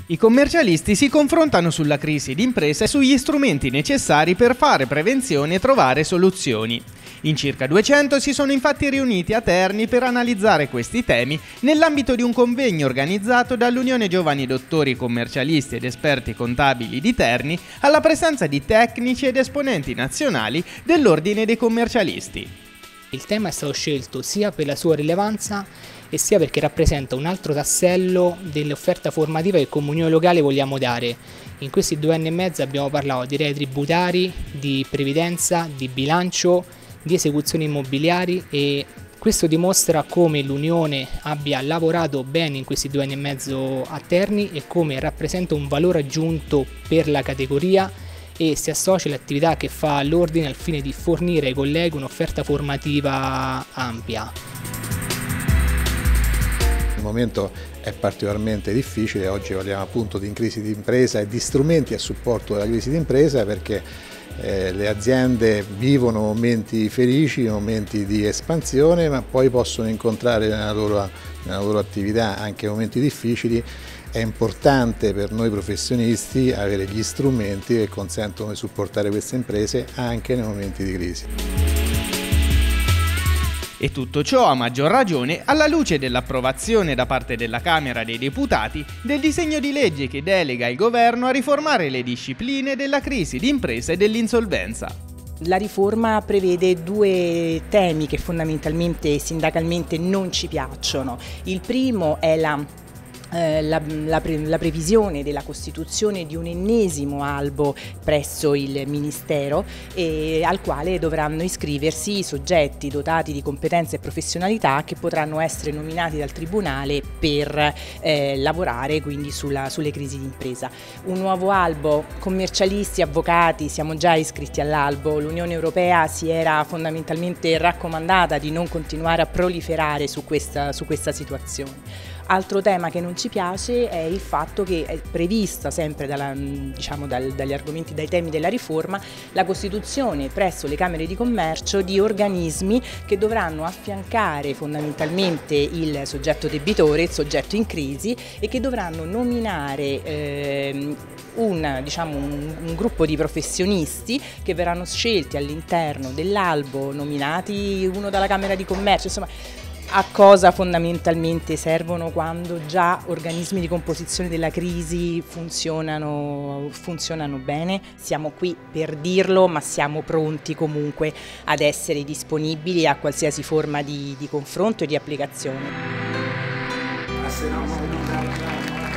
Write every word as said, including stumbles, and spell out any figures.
I commercialisti si confrontano sulla crisi d'impresa e sugli strumenti necessari per fare prevenzione e trovare soluzioni. In circa duecento si sono infatti riuniti a Terni per analizzare questi temi nell'ambito di un convegno organizzato dall'Unione Giovani Dottori Commercialisti ed Esperti Contabili di Terni alla presenza di tecnici ed esponenti nazionali dell'Ordine dei Commercialisti. Il tema è stato scelto sia per la sua rilevanza e sia perché rappresenta un altro tassello dell'offerta formativa che come Unione Locale vogliamo dare. In questi due anni e mezzo abbiamo parlato di reati tributari, di previdenza, di bilancio, di esecuzioni immobiliari e questo dimostra come l'Unione abbia lavorato bene in questi due anni e mezzo a Terni e come rappresenta un valore aggiunto per la categoria e si associa all'attività che fa l'Ordine al fine di fornire ai colleghi un'offerta formativa ampia. Il momento è particolarmente difficile, oggi parliamo appunto di crisi d'impresa e di strumenti a supporto della crisi d'impresa perché eh, le aziende vivono momenti felici, momenti di espansione, ma poi possono incontrare nella loro, nella loro attività anche momenti difficili. È importante per noi professionisti avere gli strumenti che consentono di supportare queste imprese anche nei momenti di crisi. E tutto ciò a maggior ragione alla luce dell'approvazione da parte della Camera dei Deputati del disegno di legge che delega il Governo a riformare le discipline della crisi d'impresa e dell'insolvenza. La riforma prevede due temi che fondamentalmente e sindacalmente non ci piacciono. Il primo è la Eh, la, la, pre, la previsione della costituzione di un ennesimo albo presso il Ministero e al quale dovranno iscriversi i soggetti dotati di competenze e professionalità che potranno essere nominati dal Tribunale per eh, lavorare quindi sulla, sulle crisi d'impresa. Un nuovo albo, commercialisti, avvocati, siamo già iscritti all'albo, l'Unione Europea si era fondamentalmente raccomandata di non continuare a proliferare su questa, su questa situazione. Altro tema che non ci piace è il fatto che è prevista sempre dalla, diciamo, dal, dagli argomenti, dai temi della riforma, la costituzione presso le Camere di Commercio di organismi che dovranno affiancare fondamentalmente il soggetto debitore, il soggetto in crisi e che dovranno nominare eh, un, diciamo, un, un gruppo di professionisti che verranno scelti all'interno dell'albo, nominati uno dalla Camera di Commercio, insomma. A cosa fondamentalmente servono quando già organismi di composizione della crisi funzionano, funzionano bene? Siamo qui per dirlo, ma siamo pronti comunque ad essere disponibili a qualsiasi forma di, di confronto e di applicazione.